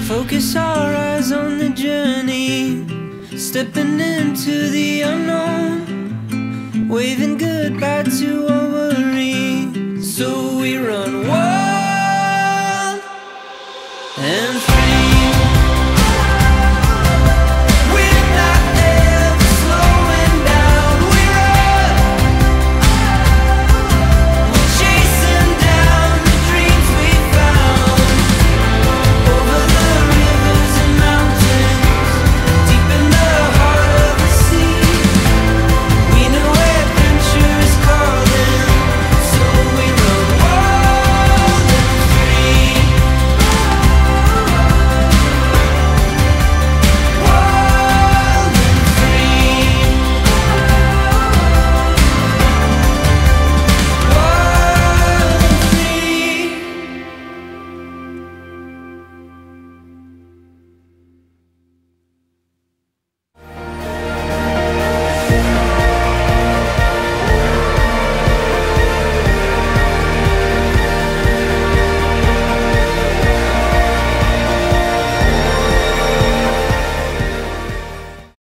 Focus our eyes on the journey, stepping into the unknown, waving goodbye to our worries. So we run wild and free.